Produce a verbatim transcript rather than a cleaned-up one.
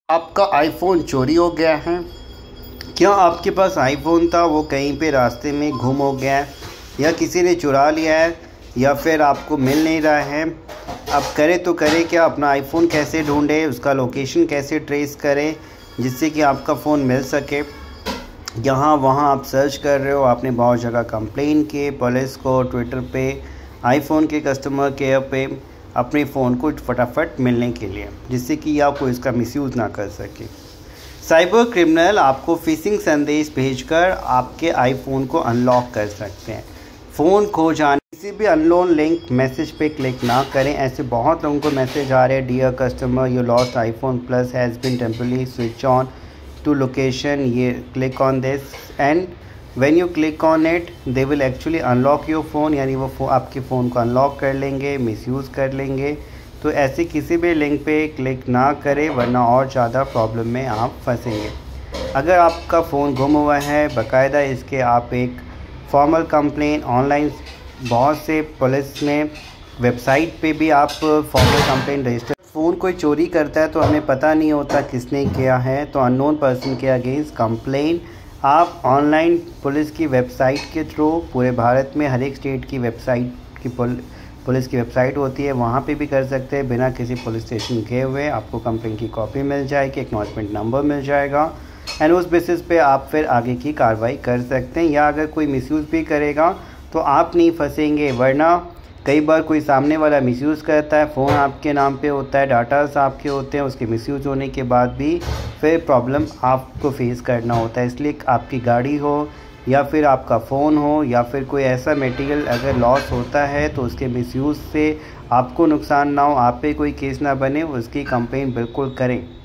आपका आईफोन चोरी हो गया है। क्या आपके पास आईफोन था वो कहीं पे रास्ते में गुम हो गया है या किसी ने चुरा लिया है या फिर आपको मिल नहीं रहा है। अब करें तो करें क्या, अपना आईफोन कैसे ढूंढें, उसका लोकेशन कैसे ट्रेस करें जिससे कि आपका फ़ोन मिल सके। यहाँ वहाँ आप सर्च कर रहे हो, आपने बहुत जगह कंप्लेन किए पुलिस को, ट्विटर पे, आईफोन के कस्टमर केयर पे, अपने फ़ोन को फटाफट मिलने के लिए, जिससे कि आप कोई इसका मिसयूज़ ना कर सके। साइबर क्रिमिनल आपको फिशिंग संदेश भेजकर आपके आईफोन को अनलॉक कर सकते हैं। फ़ोन खो जाने किसी भी अननोन लिंक मैसेज पे क्लिक ना करें। ऐसे बहुत लोगों को मैसेज आ रहे हैं, dear customer your lost iPhone plus has been temporarily switch on to location, ये click on this and when you click on it they will actually unlock your phone, यानी वो फो, आपके फ़ोन को अनलॉक कर लेंगे, मिसयूज़ कर लेंगे। तो ऐसे किसी भी लिंक पे क्लिक ना करें वरना और ज़्यादा प्रॉब्लम में आप फंसेंगे। अगर आपका फ़ोन गुम हुआ है, बाकायदा इसके आप एक फॉर्मल कंप्लेन ऑनलाइन, बहुत से पुलिस में वेबसाइट पे भी आप फॉर्मल कंप्लेन रजिस्टर। फ़ोन कोई चोरी करता है तो हमें पता नहीं होता किसने किया है, तो अननोन पर्सन के अगेंस्ट कंप्लेन आप ऑनलाइन पुलिस की वेबसाइट के थ्रू, पूरे भारत में हर एक स्टेट की वेबसाइट की पुल, पुलिस की वेबसाइट होती है, वहाँ पे भी कर सकते हैं। बिना किसी पुलिस स्टेशन गए हुए आपको कंप्लेन की कॉपी मिल जाएगी, एक्नॉलेजमेंट नंबर मिल जाएगा एंड उस बेसिस पे आप फिर आगे की कार्रवाई कर सकते हैं। या अगर कोई मिसयूज़ भी करेगा तो आप नहीं फंसेंगे, वरना कई बार कोई सामने वाला मिसयूज़ करता है, फ़ोन आपके नाम पे होता है, डाटास आपके होते हैं, उसके मिसयूज़ होने के बाद भी फिर प्रॉब्लम आपको फेस करना होता है। इसलिए आपकी गाड़ी हो या फिर आपका फ़ोन हो या फिर कोई ऐसा मटेरियल अगर लॉस होता है तो उसके मिसयूज़ से आपको नुकसान ना हो, आप पे कोई केस ना बने, उसकी कंप्लेन बिल्कुल करें।